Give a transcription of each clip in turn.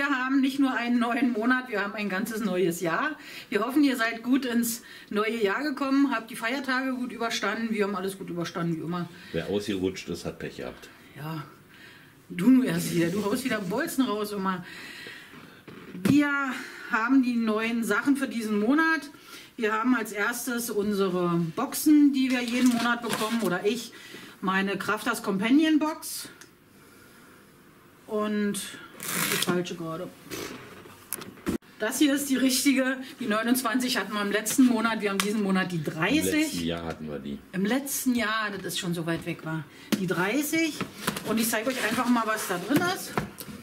Wir haben nicht nur einen neuen Monat, wir haben ein ganzes neues Jahr. Wir hoffen, ihr seid gut ins neue Jahr gekommen, habt die Feiertage gut überstanden. Wir haben alles gut überstanden, wie immer. Wer ausgerutscht ist, hat Pech gehabt. Ja, du erst wieder. Du haust wieder Bolzen raus immer. Wir haben die neuen Sachen für diesen Monat. Wir haben als erstes unsere Boxen, die wir jeden Monat bekommen, oder ich. Meine Crafters Companion Box. Und die falsche gerade. Das hier ist die richtige. Die 29 hatten wir im letzten Monat. Wir haben diesen Monat die 30. Im letzten Jahr hatten wir die. Im letzten Jahr, das ist schon so weit weg war. Die 30. Und ich zeige euch einfach mal, was da drin ist.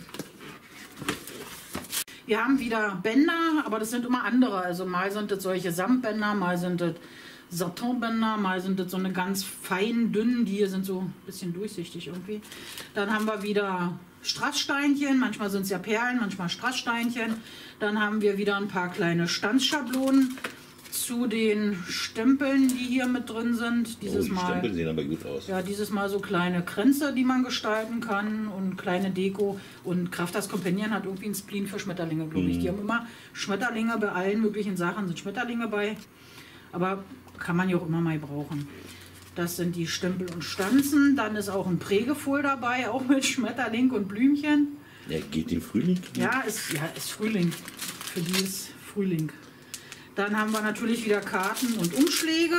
Wir haben wieder Bänder, aber das sind immer andere. Also mal sind das solche Samtbänder, mal sind das Satinbänder, mal sind das so eine ganz fein, dünnen, die hier sind so ein bisschen durchsichtig irgendwie. Dann haben wir wieder Strasssteinchen, manchmal sind es ja Perlen, manchmal Strasssteinchen. Dann haben wir wieder ein paar kleine Stanzschablonen zu den Stempeln, die hier mit drin sind. Dieses die Mal, Stempel sehen aber gut aus. ja, dieses Mal so kleine Kränze, die man gestalten kann und kleine Deko. Und Crafters Companion hat irgendwie einen Spleen für Schmetterlinge, glaube ich. Die haben immer Schmetterlinge bei allen möglichen Sachen, sind Schmetterlinge bei. Aber kann man ja auch immer mal brauchen. Das sind die Stempel und Stanzen. Dann ist auch ein Prägefohl dabei, auch mit Schmetterling und Blümchen. Ja, geht im Frühling? Ja, ist Frühling. Für die ist Frühling. Dann haben wir natürlich wieder Karten und Umschläge.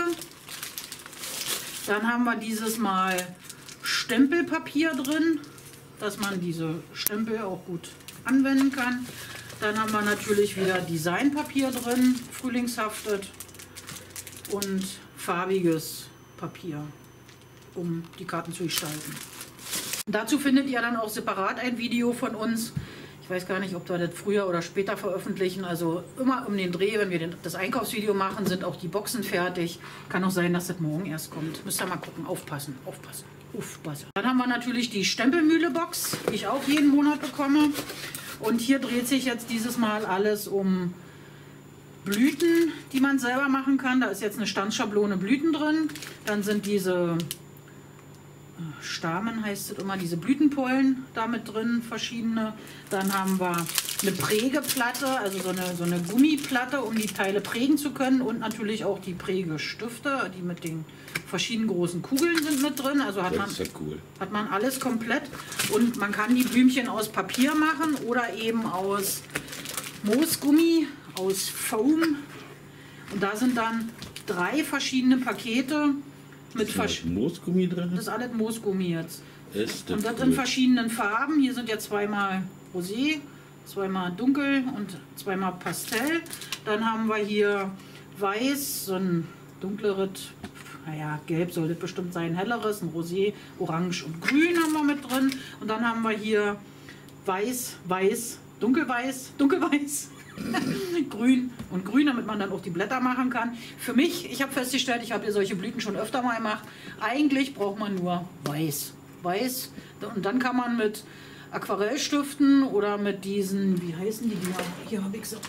Dann haben wir dieses Mal Stempelpapier drin, dass man diese Stempel auch gut anwenden kann. Dann haben wir natürlich wieder Designpapier drin, frühlingshaftet, und farbiges Papier, um die Karten zu gestalten. Dazu findet ihr dann auch separat ein Video von uns. Ich weiß gar nicht, ob wir das früher oder später veröffentlichen. Also immer um den Dreh, wenn wir das Einkaufsvideo machen, sind auch die Boxen fertig. Kann auch sein, dass das morgen erst kommt. Müsst ihr mal gucken. Aufpassen, aufpassen, aufpassen. Dann haben wir natürlich die Stempelmühle-Box, die ich auch jeden Monat bekomme. Und hier dreht sich jetzt dieses Mal alles um Blüten, die man selber machen kann. Da ist jetzt eine Stanzschablone Blüten drin. Dann sind diese Stamen, heißt es immer, diese Blütenpollen da mit drin, verschiedene. Dann haben wir eine Prägeplatte, also so eine Gummiplatte, um die Teile prägen zu können. Und natürlich auch die Prägestifte, die mit den verschiedenen großen Kugeln sind mit drin. Also hat man alles komplett. Und man kann die Blümchen aus Papier machen oder eben aus Moosgummi, aus Foam. Und da sind dann 3 verschiedene Pakete mit Moosgummi drin? Das ist alles Moosgummi jetzt. Und das cool. in verschiedenen Farben. Hier sind ja zweimal Rosé, zweimal dunkel und zweimal Pastell. Dann haben wir hier weiß, so ein dunkleres, naja, gelb soll das bestimmt sein, helleres, ein Rosé, orange und grün haben wir mit drin. Und dann haben wir hier weiß, weiß, dunkelweiß, dunkelweiß. Grün und grün, damit man dann auch die Blätter machen kann. Für mich, ich habe festgestellt, ich habe hier solche Blüten schon öfter mal gemacht. Eigentlich braucht man nur weiß. Weiß. Und dann kann man mit Aquarellstiften oder mit diesen, wie heißen die Dinger? Hier habe ich sie.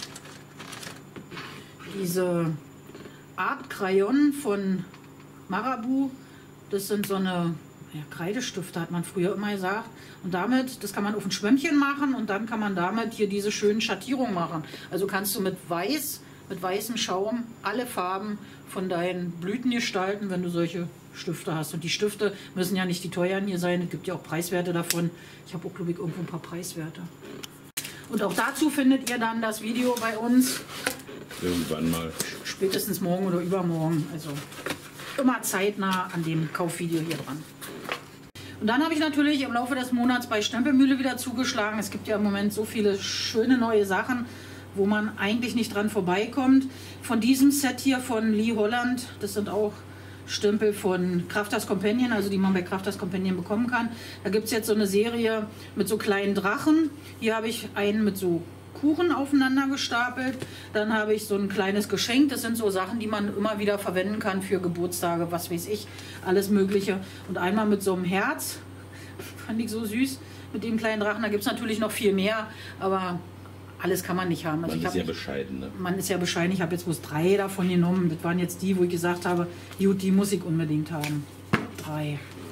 Diese Art Crayon von Marabu. Das sind so eine, ja, Kreidestifte, hat man früher immer gesagt. Und damit, das kann man auf ein Schwämmchen machen und dann kann man damit hier diese schönen Schattierungen machen. Also kannst du mit weiß, mit weißem Schaum alle Farben von deinen Blüten gestalten, wenn du solche Stifte hast. Und die Stifte müssen ja nicht die teuren hier sein, es gibt ja auch Preiswerte davon. Ich habe auch, glaube ich, irgendwo ein paar Preiswerte. Und auch dazu findet ihr dann das Video bei uns. Irgendwann mal. Spätestens morgen oder übermorgen. Also immer zeitnah an dem Kaufvideo hier dran. Und dann habe ich natürlich im Laufe des Monats bei Stempelmühle wieder zugeschlagen. Es gibt ja im Moment so viele schöne neue Sachen, wo man eigentlich nicht dran vorbeikommt. Von diesem Set hier von Lee Holland, das sind auch Stempel von Crafters Companion, also die man bei Crafters Companion bekommen kann. Da gibt es jetzt so eine Serie mit so kleinen Drachen. Hier habe ich einen mit so Kuchen aufeinander gestapelt. Dann habe ich so ein kleines Geschenk. Das sind so Sachen, die man immer wieder verwenden kann für Geburtstage, was weiß ich, alles Mögliche. Und einmal mit so einem Herz, fand ich so süß, mit dem kleinen Drachen. Da gibt es natürlich noch viel mehr, aber alles kann man nicht haben. Also man ist ja bescheiden. Ne? Man ist ja bescheiden. Ich habe jetzt bloß 3 davon genommen. Das waren jetzt die, wo ich gesagt habe, gut, die muss ich unbedingt haben. 3.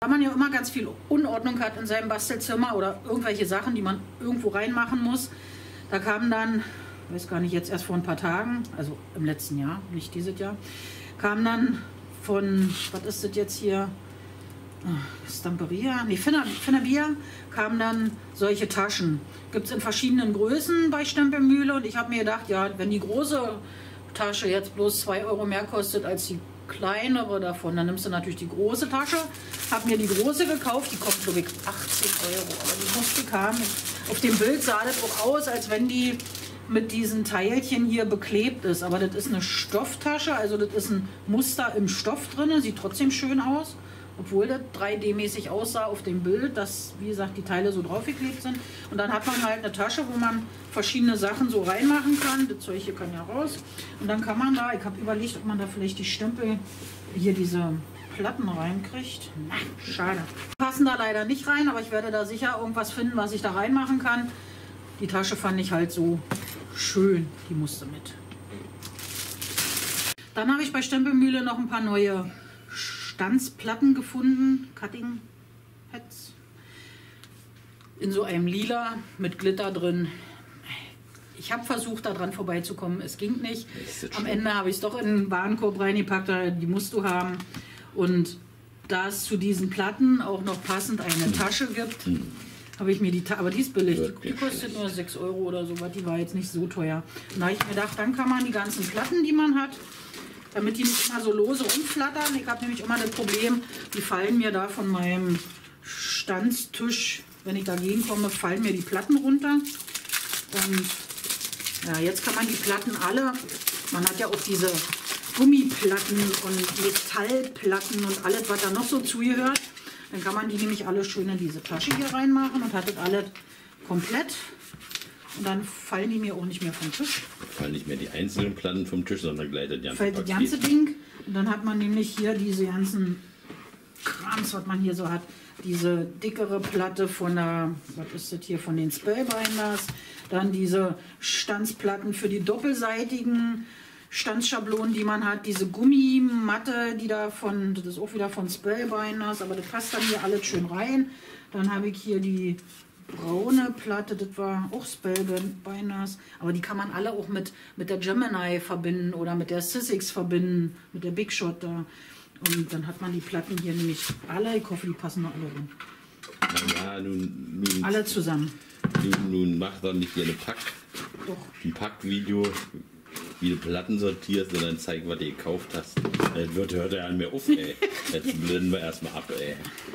Weil man ja immer ganz viel Unordnung hat in seinem Bastelzimmer oder irgendwelche Sachen, die man irgendwo reinmachen muss. Da kam dann, ich weiß gar nicht, jetzt erst vor ein paar Tagen, also im letzten Jahr, nicht dieses Jahr, kam dann von, was ist das jetzt hier, Stamperia, nee, Finabia, kamen dann solche Taschen. Gibt es in verschiedenen Größen bei Stempelmühle und ich habe mir gedacht, ja, wenn die große Tasche jetzt bloß 2 Euro mehr kostet als die kleinere davon, dann nimmst du natürlich die große Tasche. Habe mir die große gekauft, die kostet glaube ich 18 Euro, aber die musste kam. Auf dem Bild sah das auch aus, als wenn die mit diesen Teilchen hier beklebt ist, aber das ist eine Stofftasche, also das ist ein Muster im Stoff drin, sieht trotzdem schön aus. Obwohl das 3D-mäßig aussah auf dem Bild, dass, wie gesagt, die Teile so draufgeklebt sind. Und dann hat man halt eine Tasche, wo man verschiedene Sachen so reinmachen kann. Das Zeug hier kann ja raus. Und dann kann man da, ich habe überlegt, ob man da vielleicht die Stempel, hier diese Platten reinkriegt. Na, schade. Passen da leider nicht rein, aber ich werde da sicher irgendwas finden, was ich da reinmachen kann. Die Tasche fand ich halt so schön, die musste mit. Dann habe ich bei Stempelmühle noch ein paar neue Stanzplatten gefunden, Cutting Heads, in so einem Lila mit Glitter drin. Ich habe versucht, da dran vorbeizukommen, es ging nicht. Am Ende habe ich es doch in den Warenkorb reingepackt, die musst du haben. Und da es zu diesen Platten auch noch passend eine Tasche gibt, habe ich mir aber die ist billig, die kostet nur 6 Euro oder so, die war jetzt nicht so teuer. Und da habe ich mir gedacht, dann kann man die ganzen Platten, die man hat, damit die nicht immer so lose rumflattern. Ich habe nämlich immer das Problem, die fallen mir da von meinem Stanztisch, wenn ich dagegen komme, fallen mir die Platten runter. Und ja, jetzt kann man die Platten alle, man hat ja auch diese Gummiplatten und Metallplatten und alles, was da noch so zugehört. Dann kann man die nämlich alle schön in diese Tasche hier reinmachen und hat das alles komplett. Und dann fallen die mir auch nicht mehr vom Tisch. Fallen nicht mehr die einzelnen Platten vom Tisch, sondern gleich das ganze Paket. Das ganze Ding. Und dann hat man nämlich hier diese ganzen Krams, was man hier so hat. Diese dickere Platte von der, was ist das hier, von den Spellbinders. Dann diese Stanzplatten für die doppelseitigen Stanzschablonen, die man hat. Diese Gummimatte, die da von, das ist auch wieder von Spellbinders, aber das passt dann hier alles schön rein. Dann habe ich hier die braune Platte, das war auch Spellbinders, aber die kann man alle auch mit der Gemini verbinden oder mit der Sizzix verbinden, mit der Big Shot da. Und dann hat man die Platten hier nämlich alle, ich hoffe, die passen noch alle rum. Ja, nun alle zusammen. Nun mach doch nicht hier ein Packvideo, wie du Platten sortierst und dann zeig, was du gekauft hast. Das hört ja an mir auf, ey. Jetzt blenden wir erstmal ab, ey.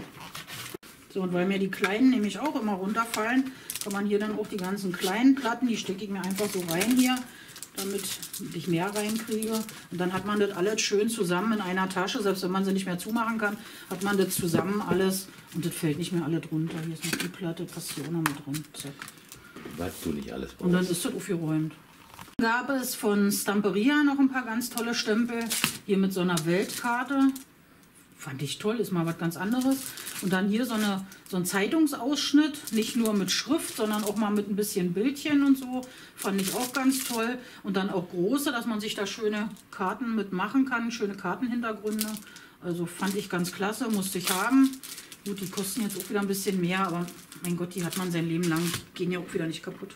So, und weil mir die kleinen nämlich auch immer runterfallen, kann man hier dann auch die ganzen kleinen Platten, die stecke ich mir einfach so rein hier, damit ich mehr reinkriege. Und dann hat man das alles schön zusammen in einer Tasche, selbst wenn man sie nicht mehr zumachen kann, hat man das zusammen alles und das fällt nicht mehr alle drunter. Hier ist noch die Platte, passt hier auch noch mit drin. Zack. Was du nicht alles brauchst. Und dann ist das aufgeräumt. Gab es von Stamperia noch ein paar ganz tolle Stempel, hier mit so einer Weltkarte. Fand ich toll, ist mal was ganz anderes. Und dann hier so ein Zeitungsausschnitt, nicht nur mit Schrift, sondern auch mal mit ein bisschen Bildchen und so. Fand ich auch ganz toll. Und dann auch große, dass man sich da schöne Karten mitmachen kann, schöne Kartenhintergründe. Also fand ich ganz klasse, musste ich haben. Gut, die kosten jetzt auch wieder ein bisschen mehr, aber mein Gott, die hat man sein Leben lang, gehen ja auch wieder nicht kaputt.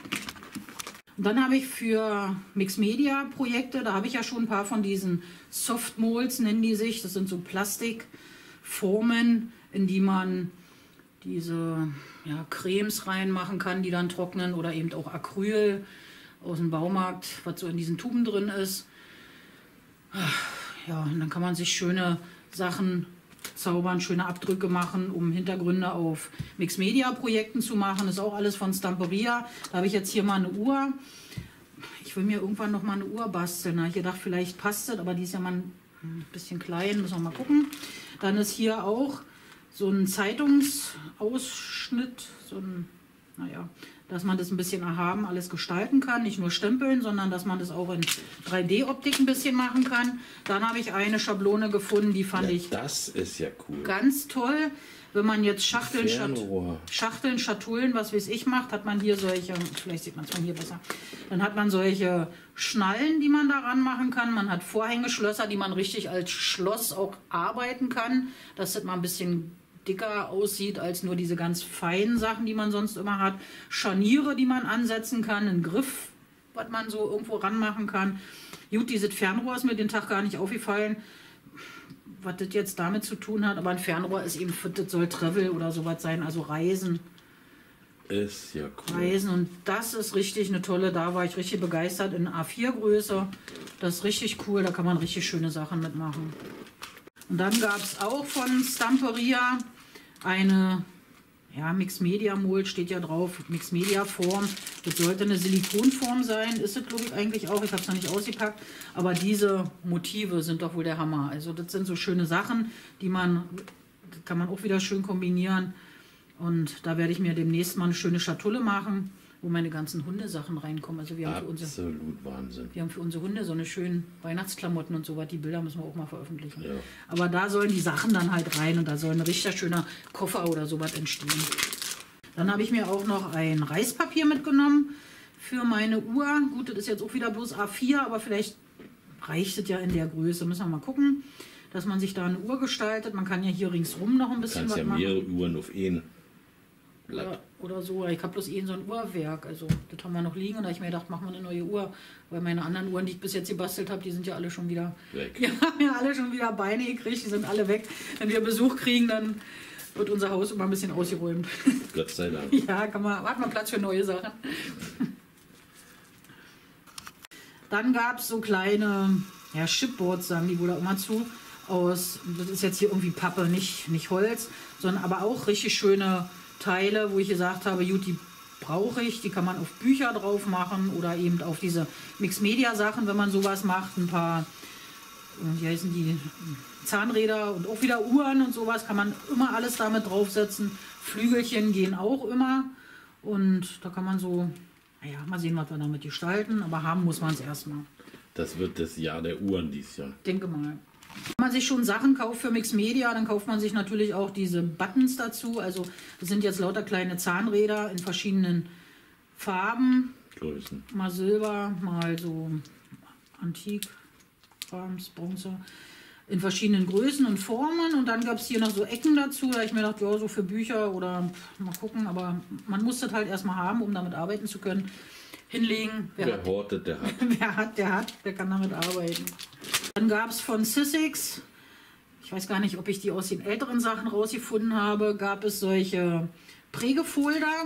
Und dann habe ich für Mixmedia-Projekte, da habe ich ja schon ein paar von diesen Softmolds, nennen die sich. Das sind so Plastikformen, in die man diese Cremes reinmachen kann, die dann trocknen. Oder eben auch Acryl aus dem Baumarkt, was so in diesen Tuben drin ist. Ja, und dann kann man sich schöne Sachen zaubern, schöne Abdrücke machen, um Hintergründe auf Mixmedia-Projekten zu machen. Das ist auch alles von Stamperia. Da habe ich jetzt hier mal eine Uhr. Ich will mir irgendwann noch mal eine Uhr basteln. Da habe ich gedacht, vielleicht passt es, aber die ist ja mal ein bisschen klein, müssen wir mal gucken. Dann ist hier auch so ein Zeitungsausschnitt, so ein, dass man das ein bisschen erhaben alles gestalten kann, nicht nur stempeln, sondern dass man das auch in 3D-Optik ein bisschen machen kann. Dann habe ich eine Schablone gefunden, die fand ich das ist ja cool. Ganz toll. Wenn man jetzt Schachteln, Schatullen, was weiß ich, macht, hat man hier solche, vielleicht sieht man es von hier besser, dann hat man solche Schnallen, die man daran machen kann. Man hat Vorhängeschlösser, die man richtig als Schloss auch arbeiten kann, dass das mal ein bisschen dicker aussieht als nur diese ganz feinen Sachen, die man sonst immer hat. Scharniere, die man ansetzen kann, ein Griff, was man so irgendwo ranmachen kann. Gut, dieses Fernrohr ist mir den Tag gar nicht aufgefallen, was das jetzt damit zu tun hat. Aber ein Fernrohr ist eben, das soll Travel oder sowas sein, also Reisen. Ist ja cool. Reisen, und das ist richtig eine tolle, da war ich richtig begeistert, in A4-Größe. Das ist richtig cool, da kann man richtig schöne Sachen mitmachen. Und dann gab es auch von Stamperia eine, ja, Mixed Media Mold steht ja drauf, Mixed Media Form. Das sollte eine Silikonform sein, ist es glaube ich eigentlich auch, ich habe es noch nicht ausgepackt. Aber diese Motive sind doch wohl der Hammer. Also das sind so schöne Sachen, die man, kann man auch wieder schön kombinieren. Und da werde ich mir demnächst mal eine schöne Schatulle machen, wo meine ganzen Hundesachen reinkommen. Also wir haben absolut Wahnsinn. Wir haben für unsere Hunde so eine schönen Weihnachtsklamotten und so was. Die Bilder müssen wir auch mal veröffentlichen. Ja. Aber da sollen die Sachen dann halt rein und da soll ein richtig schöner Koffer oder sowas entstehen. Dann habe ich mir auch noch ein Reispapier mitgenommen für meine Uhr. Gut, das ist jetzt auch wieder bloß A4, aber vielleicht reicht es ja in der Größe. Müssen wir mal gucken, dass man sich da eine Uhr gestaltet. Man kann ja hier ringsrum noch ein bisschen was machen. Du kannst ja mehrere Uhren auf einen. Oder so. Ich habe bloß so ein Uhrwerk. Also das haben wir noch liegen und da habe ich mir gedacht, machen wir eine neue Uhr. Weil meine anderen Uhren, die ich bis jetzt gebastelt habe, die sind ja alle schon wieder weg. Ja, haben ja alle schon wieder Beine gekriegt, die sind alle weg. Wenn wir Besuch kriegen, dann wird unser Haus immer ein bisschen ausgeräumt. Gott sei Dank. Ja, hat man Platz für neue Sachen. Dann gab es so kleine, ja, Chipboards, sagen die wohl da immer zu. Das ist jetzt hier irgendwie Pappe, nicht Holz, sondern aber auch richtig schöne Teile, wo ich gesagt habe, gut, die brauche ich, die kann man auf Bücher drauf machen oder eben auf diese Mixed-Media-Sachen, wenn man sowas macht, ein paar, wie heißen die, Zahnräder und auch wieder Uhren und sowas, kann man immer alles damit draufsetzen. Flügelchen gehen auch immer und da kann man so, naja, mal sehen, was wir damit gestalten, aber haben muss man es erstmal. Das wird das Jahr der Uhren dieses Jahr. Denke mal. Wenn man sich schon Sachen kauft für Mixed Media, dann kauft man sich natürlich auch diese Buttons dazu. Also das sind jetzt lauter kleine Zahnräder in verschiedenen Farben. Größen. Mal Silber, mal so Antik, Bronze. In verschiedenen Größen und Formen. Und dann gab es hier noch so Ecken dazu. Da habe ich mir gedacht, ja, so für Bücher oder mal gucken. Aber man muss das halt erstmal haben, um damit arbeiten zu können. Hinlegen. Wer hortet, der hat. Wer kann damit arbeiten. Dann gab es von Sissix, ich weiß gar nicht, ob ich die aus den älteren Sachen rausgefunden habe, gab es solche Prägefolder.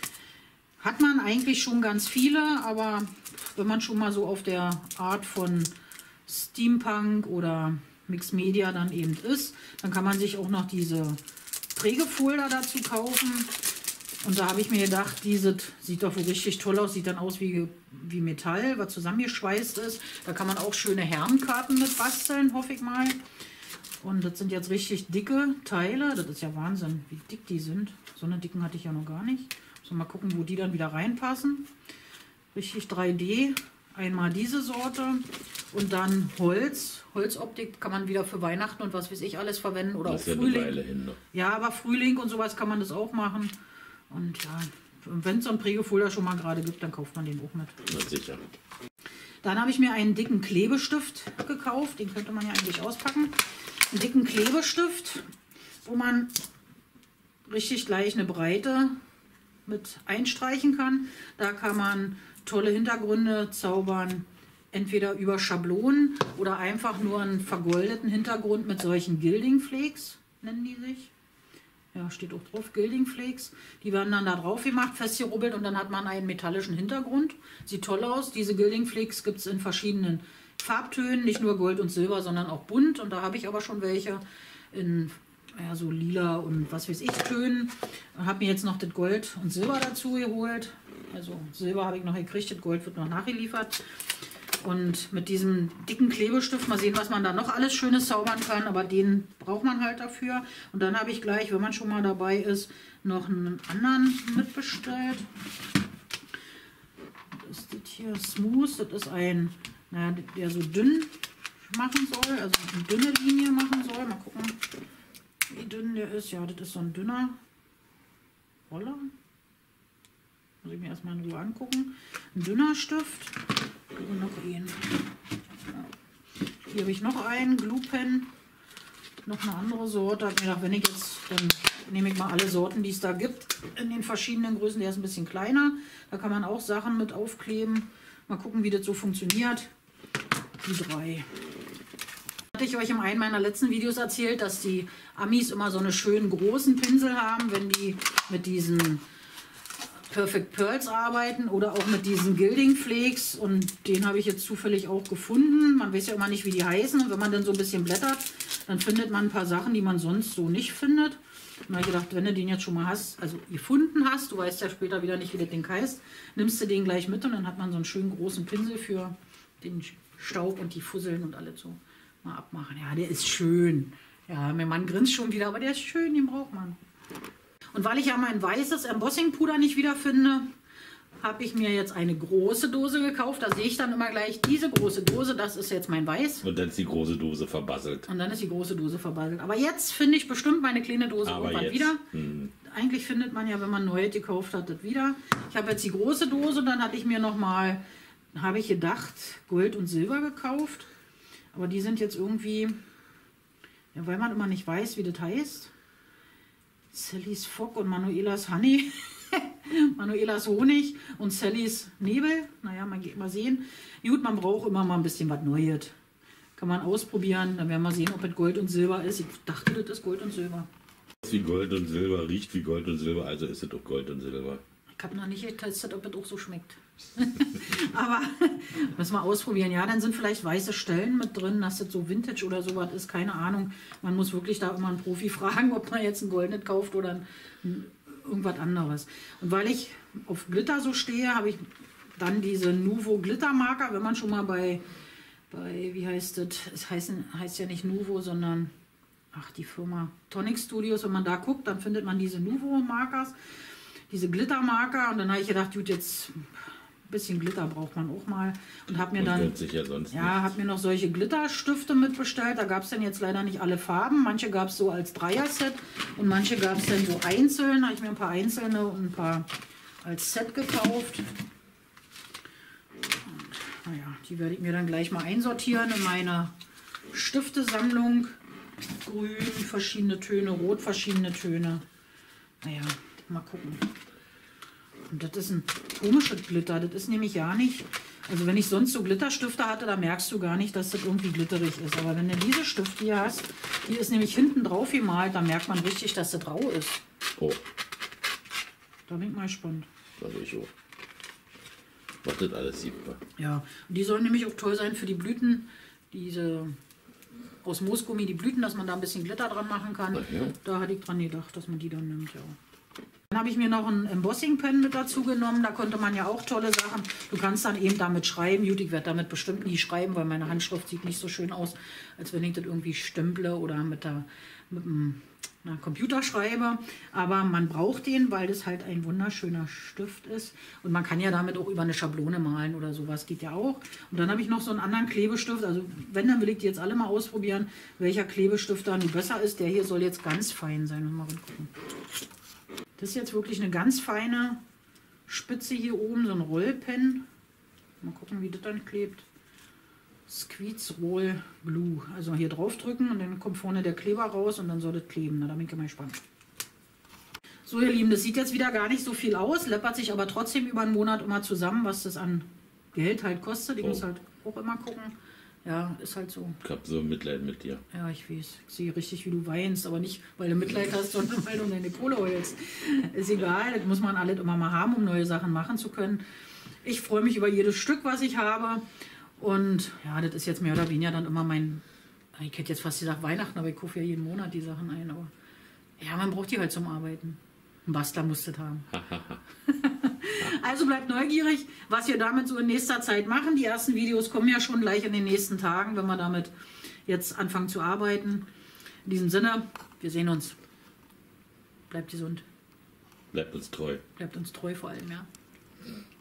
Hat man eigentlich schon ganz viele, aber wenn man schon mal so auf der Art von Steampunk oder Mixed Media dann eben ist, dann kann man sich auch noch diese Prägefolder dazu kaufen. Und da habe ich mir gedacht, dieses sieht doch wohl richtig toll aus, sieht dann aus wie Metall, was zusammengeschweißt ist. Da kann man auch schöne Herrenkarten mit basteln, hoffe ich mal. Und das sind jetzt richtig dicke Teile, das ist ja Wahnsinn, wie dick die sind. So eine dicken hatte ich ja noch gar nicht. So, mal gucken, wo die dann wieder reinpassen. Richtig 3D, einmal diese Sorte und dann Holz. Holzoptik kann man wieder für Weihnachten und was weiß ich alles verwenden oder auch Frühling. Ja, eine Weile hin noch. Ja, aber Frühling und sowas kann man das auch machen. Und ja, wenn es so einen Prägefolder schon mal gerade gibt, dann kauft man den auch mit. Na sicher. Dann habe ich mir einen dicken Klebestift gekauft. Den könnte man ja eigentlich auspacken. Einen dicken Klebestift, wo man richtig gleich eine Breite mit einstreichen kann. Da kann man tolle Hintergründe zaubern. Entweder über Schablonen oder einfach nur einen vergoldeten Hintergrund mit solchen Gilding Flakes, nennen die sich. Ja, steht auch drauf, Gilding Flakes. Die werden dann da drauf gemacht, festgerubbelt und dann hat man einen metallischen Hintergrund. Sieht toll aus. Diese Gilding Flakes gibt es in verschiedenen Farbtönen, nicht nur Gold und Silber, sondern auch bunt. Und da habe ich aber schon welche in ja, so lila und was weiß ich Tönen. Habe mir jetzt noch das Gold und Silber dazu geholt. Also Silber habe ich noch gekriegt, das Gold wird noch nachgeliefert. Und mit diesem dicken Klebestift, mal sehen, was man da noch alles Schönes zaubern kann, aber den braucht man halt dafür. Und dann habe ich gleich, wenn man schon mal dabei ist, noch einen anderen mitbestellt. Das ist das hier Smooth, das ist ein, naja, der so dünn machen soll, also eine dünne Linie machen soll. Mal gucken, wie dünn der ist. Ja, das ist so ein dünner Roller. Muss ich mir erstmal in Ruhe angucken. Ein dünner Stift. Und noch einen. Hier habe ich noch einen Glue Pen. noch eine andere Sorte. Hab mir gedacht, wenn ich jetzt, dann nehme ich mal alle Sorten, die es da gibt, in den verschiedenen Größen. Der ist ein bisschen kleiner. Da kann man auch Sachen mit aufkleben. Mal gucken, wie das so funktioniert. Die 3. Hatte ich euch in einem meiner letzten Videos erzählt, dass die Amis immer so eine schönen großen Pinsel haben, wenn die mit diesen Perfect Pearls arbeiten oder auch mit diesen Gilding Flakes, und den habe ich jetzt zufällig auch gefunden. Man weiß ja immer nicht, wie die heißen, und wenn man dann so ein bisschen blättert, dann findet man ein paar Sachen, die man sonst so nicht findet. Und da habe ich gedacht, wenn du den jetzt schon mal hast, also gefunden hast, du weißt ja später wieder nicht, wie das Ding heißt, nimmst du den gleich mit und dann hat man so einen schönen großen Pinsel für den Staub und die Fusseln und alles so mal abmachen. Ja, der ist schön. Ja, mein Mann grinst schon wieder, aber der ist schön, den braucht man. Und weil ich ja mein weißes Embossing-Puder nicht wiederfinde, habe ich mir jetzt eine große Dose gekauft. Da sehe ich dann immer gleich, diese große Dose, das ist jetzt mein Weiß. Und dann ist die große Dose verbasselt. Und dann ist die große Dose verbasselt. Aber jetzt finde ich bestimmt meine kleine Dose irgendwann wieder. Eigentlich findet man ja, wenn man neu gekauft hat, das wieder. Ich habe jetzt die große Dose, dann hatte ich mir nochmal, habe ich gedacht, Gold und Silber gekauft. Aber die sind jetzt irgendwie, ja, weil man immer nicht weiß, wie das heißt. Sallys Fock und Manuelas Honey. Manuelas Honig und Sallys Nebel. Naja, man geht mal sehen. Gut, man braucht immer mal ein bisschen was Neues. Kann man ausprobieren. Dann werden wir sehen, ob es Gold und Silber ist. Ich dachte, das ist Gold und Silber. Wie Gold und Silber, riecht wie Gold und Silber, also ist es auch Gold und Silber. Ich habe noch nicht getestet, ob es auch so schmeckt. Aber müssen wir ausprobieren. Ja, dann sind vielleicht weiße Stellen mit drin, dass das so Vintage oder sowas ist. Keine Ahnung. Man muss wirklich da immer einen Profi fragen, ob man jetzt ein goldenes kauft oder irgendwas anderes. Und weil ich auf Glitter so stehe, habe ich dann diese Nuvo Glittermarker. Wenn man schon mal bei wie heißt das? Es heißt ja nicht Nuvo, sondern die Firma Tonic Studios. Wenn man da guckt, dann findet man diese Nuvo Markers, diese Glittermarker. Und dann habe ich gedacht, gut, jetzt ein bisschen Glitter braucht man auch mal. Und habe mir dann hab mir noch solche Glitterstifte mitbestellt. Da gab es dann jetzt leider nicht alle Farben. Manche gab es so als Dreier-Set und manche gab es dann so einzeln. Da habe ich mir ein paar einzelne und ein paar als Set gekauft. Und, naja, die werde ich mir dann gleich mal einsortieren in meine Stiftesammlung. Grün, verschiedene Töne, rot, verschiedene Töne. Naja, mal gucken. Und das ist ein komisches Glitter. Das ist nämlich ja nicht, also wenn ich sonst so Glitterstifte hatte, da merkst du gar nicht, dass das irgendwie glitterig ist. Aber wenn du diese Stifte hier hast, die ist nämlich hinten drauf gemalt, da merkt man richtig, dass das rau ist. Oh. Da bin ich mal gespannt. Also ich auch. Was das alles sieht. Ja, und die sollen nämlich auch toll sein für die Blüten. Diese aus Moosgummi, die Blüten, dass man da ein bisschen Glitter dran machen kann. Ja. Da hatte ich dran gedacht, dass man die dann nimmt, ja. Dann habe ich mir noch einen Embossing Pen mit dazu genommen. Da konnte man ja auch tolle Sachen. Du kannst dann eben damit schreiben. Gut, ich werde damit bestimmt nie schreiben, weil meine Handschrift sieht nicht so schön aus, als wenn ich das irgendwie stemple oder mit einem Computer schreibe. Aber man braucht den, weil das halt ein wunderschöner Stift ist. Und man kann ja damit auch über eine Schablone malen oder sowas. Geht ja auch. Und dann habe ich noch so einen anderen Klebestift. Also wenn, dann will ich die jetzt alle mal ausprobieren, welcher Klebestift dann besser ist. Der hier soll jetzt ganz fein sein. Mal gucken. Das ist jetzt wirklich eine ganz feine Spitze hier oben, so ein Rollpen. Mal gucken, wie das dann klebt. Squeeze Roll Glue. Also hier drauf drücken und dann kommt vorne der Kleber raus und dann soll das kleben. Na, da bin ich mal gespannt. So, ihr Lieben, das sieht jetzt wieder gar nicht so viel aus, läppert sich aber trotzdem über einen Monat immer zusammen, was das an Geld halt kostet. Ich muss halt auch immer gucken. Ja, ist halt so. Ich hab so Mitleid mit dir. Ja, ich weiß. Ich sehe richtig, wie du weinst, aber nicht, weil du Mitleid hast, sondern weil du deine Kohle heulst. Ist egal, das muss man alles immer mal haben, um neue Sachen machen zu können. Ich freue mich über jedes Stück, was ich habe. Und ja, das ist jetzt mehr oder weniger dann immer mein, ich hätte jetzt fast gesagt Weihnachten, aber ich kaufe ja jeden Monat die Sachen ein. Aber ja, man braucht die halt zum Arbeiten. Ein Bastler muss das haben. Also bleibt neugierig, was wir damit so in nächster Zeit machen. Die ersten Videos kommen ja schon gleich in den nächsten Tagen, wenn wir damit jetzt anfangen zu arbeiten. In diesem Sinne, wir sehen uns. Bleibt gesund. Bleibt uns treu. Bleibt uns treu vor allem, ja.